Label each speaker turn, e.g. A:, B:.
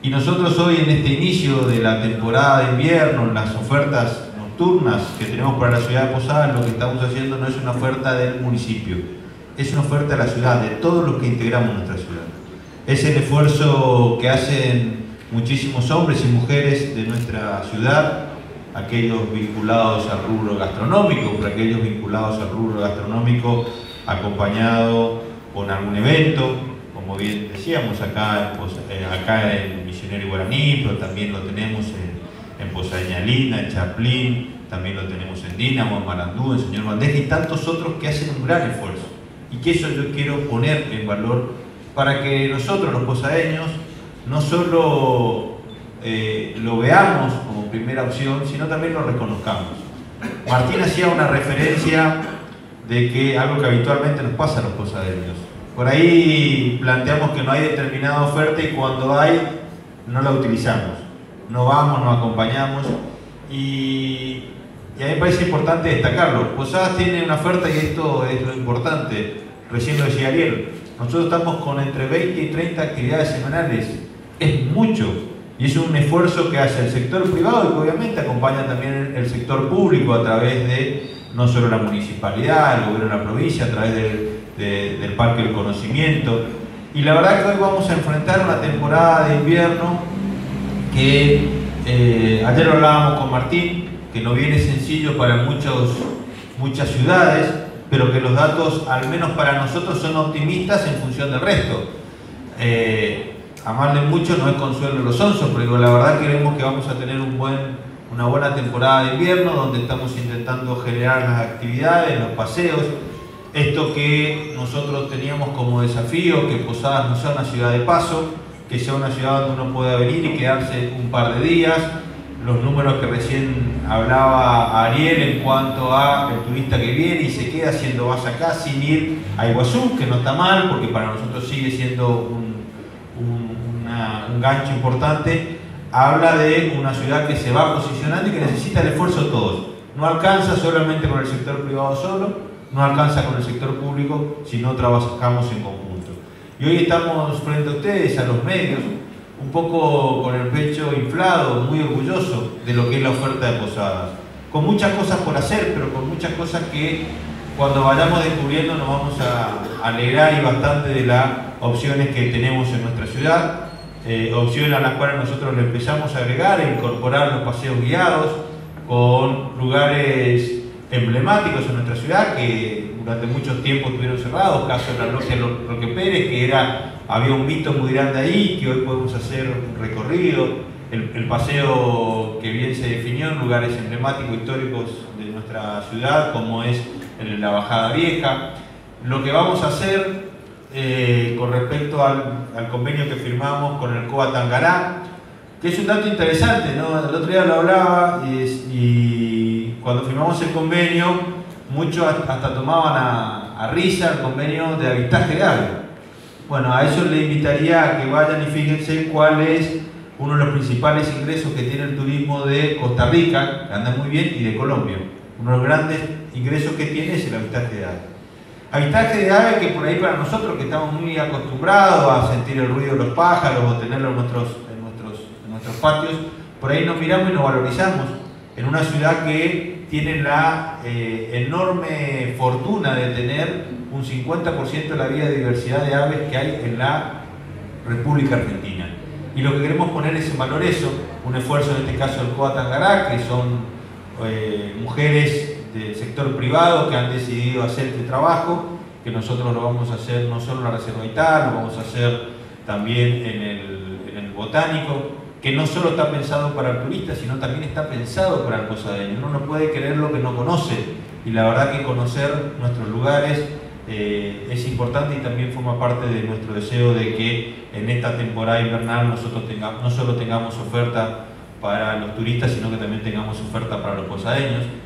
A: Y nosotros hoy, en este inicio de la temporada de invierno, en las ofertas nocturnas que tenemos para la ciudad de Posadas, lo que estamos haciendo no es una oferta del municipio, es una oferta de la ciudad, de todos los que integramos nuestra ciudad. Es el esfuerzo que hacen muchísimos hombres y mujeres de nuestra ciudad, aquellos vinculados al rubro gastronómico, por aquellos vinculados al rubro gastronómico acompañado con algún evento, como bien decíamos, acá en Misionero y Guaraní, pero también lo tenemos en Posadeña Linda, en Chaplin, también lo tenemos en Dínamo, en Marandú, en Señor Bandeja y tantos otros que hacen un gran esfuerzo. Y que eso yo quiero poner en valor para que nosotros, los posadeños, no solo lo veamos como primera opción, sino también lo reconozcamos. Martín hacía una referencia de que algo que habitualmente nos pasa a los posadeños. Por ahí planteamos que no hay determinada oferta y cuando hay, no la utilizamos. No vamos, no acompañamos y a mí me parece importante destacarlo. Posadas tiene una oferta y esto es lo importante. Recién lo decía Ariel, nosotros estamos con entre 20 y 30 actividades semanales. Es mucho y es un esfuerzo que hace el sector privado y que obviamente acompaña también el sector público a través de no solo la municipalidad, el gobierno de la provincia, a través del Parque del Conocimiento. Y la verdad que hoy vamos a enfrentar una temporada de invierno que ayer lo hablábamos con Martín, que no viene sencillo para muchas ciudades, pero que los datos, al menos para nosotros, son optimistas en función del resto. Amarle mucho no es consuelo de los onzos, pero la verdad creemos que vamos a tener una buena temporada de invierno, donde estamos intentando generar las actividades, los paseos. Esto que nosotros teníamos como desafío, que Posadas no sea una ciudad de paso, que sea una ciudad donde uno pueda venir y quedarse un par de días. Los números que recién hablaba Ariel en cuanto a el turista que viene y se queda haciendo base acá sin ir a Iguazú, que no está mal, porque para nosotros sigue siendo un gancho importante, habla de una ciudad que se va posicionando y que necesita el esfuerzo de todos. No alcanza solamente con el sector privado solo, no alcanza con el sector público si no trabajamos en conjunto. Y hoy estamos frente a ustedes, a los medios, un poco con el pecho inflado, muy orgulloso de lo que es la oferta de Posadas. Con muchas cosas por hacer, pero con muchas cosas que cuando vayamos descubriendo nos vamos a alegrar y bastante de las opciones que tenemos en nuestra ciudad. Opciones a las cuales nosotros le empezamos a agregar e incorporar los paseos guiados con lugares emblemáticos en nuestra ciudad que durante mucho tiempo estuvieron cerrados, caso de la Logia Roque Pérez, que había un mito muy grande ahí, que hoy podemos hacer un recorrido, el paseo que bien se definió en lugares emblemáticos históricos de nuestra ciudad, como es la Bajada Vieja. Lo que vamos a hacer con respecto al convenio que firmamos con el COA Tangará, que es un dato interesante, ¿no? El otro día lo hablaba y cuando firmamos el convenio, muchos hasta tomaban a risa el convenio de avistaje de aves. Bueno, a eso le invitaría a que vayan y fíjense cuál es uno de los principales ingresos que tiene el turismo de Costa Rica, que anda muy bien, y de Colombia. Uno de los grandes ingresos que tiene es el avistaje de aves. Avistaje de aves que por ahí para nosotros que estamos muy acostumbrados a sentir el ruido de los pájaros o tenerlo en nuestros patios, por ahí nos miramos y nos valorizamos en una ciudad que tiene la enorme fortuna de tener un 50% de la biodiversidad de aves que hay en la República Argentina. Y lo que queremos poner es en valor eso, un esfuerzo en este caso del COA Tangará, que son mujeres del sector privado que han decidido hacer este trabajo, que nosotros lo vamos a hacer no solo en la Reserva Vital, lo vamos a hacer también en el Botánico, que no solo está pensado para el turista, sino también está pensado para el posadeño. Uno no puede creer lo que no conoce, y la verdad que conocer nuestros lugares es importante y también forma parte de nuestro deseo de que en esta temporada invernal nosotros no solo tengamos oferta para los turistas, sino que también tengamos oferta para los posadeños.